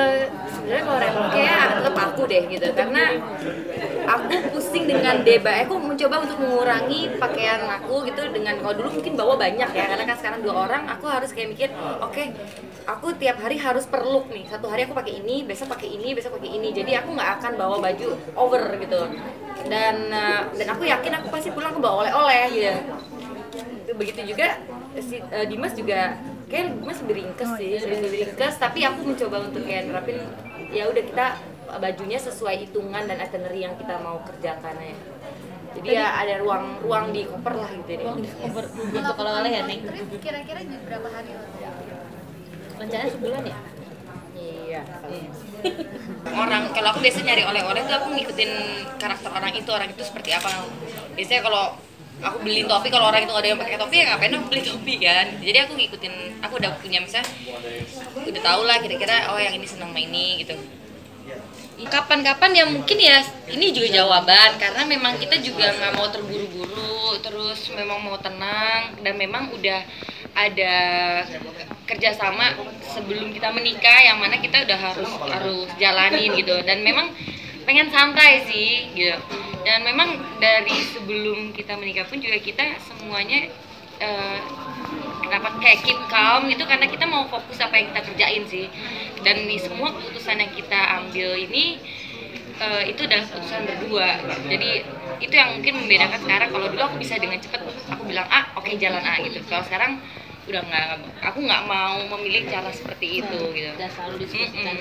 Sebenarnya kalau random kayak tetap aku deh gitu, karena aku pusing dengan aku mencoba untuk mengurangi pakaian aku gitu. Dengan kalau dulu mungkin bawa banyak ya, karena kan sekarang 2 orang, aku harus kayak mikir oke, aku tiap hari harus per look nih, satu hari aku pakai ini, besok pakai ini, besok pakai ini, jadi aku nggak akan bawa baju over gitu. Dan aku yakin aku pasti pulang ke bawa oleh-oleh gitu. Begitu juga si Dimas juga, kayak Dimas lebih ringkes sih, lebih ringkes, tapi aku mencoba untuk kayak nerapin ya udah, kita bajunya sesuai hitungan dan itinerary yang kita mau kerjakan ya. Jadi ya ada ruang di koper lah gitu deh. Koper untuk oleh-oleh ya, Neng. Kira-kira berapa hari lo? Rencananya sebulan ya? Iya. Kalau aku biasanya nyari oleh-oleh tuh aku ngikutin karakter orang itu seperti apa. Biasanya kalau aku beli topi, kalau orang itu nggak ada yang pakai topi, ya ngapain aku beli topi kan. Jadi aku ngikutin, aku udah punya misalnya, udah tau lah kira-kira oh yang ini seneng main ini gitu. Kapan-kapan ya mungkin ya ini juga jawaban, karena memang kita juga nggak mau terburu-buru, terus memang mau tenang, dan memang udah ada kerjasama sebelum kita menikah yang mana kita udah harus jalanin gitu. Dan memang pengen santai sih gitu. Dan memang dari sebelum kita menikah pun juga kita semuanya kenapa kayak keep calm gitu, karena kita mau fokus apa yang kita kerjain sih. Dan nih semua keputusan yang kita ambil ini itu adalah keputusan berdua. Jadi itu yang mungkin membedakan sekarang. Kalau dulu aku bisa dengan cepet aku bilang A, oke, jalan A gitu. Kalau sekarang udah nggak, aku nggak mau memilih cara seperti itu gitu. Dan selalu diskusikan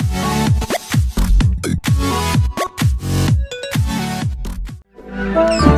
dengan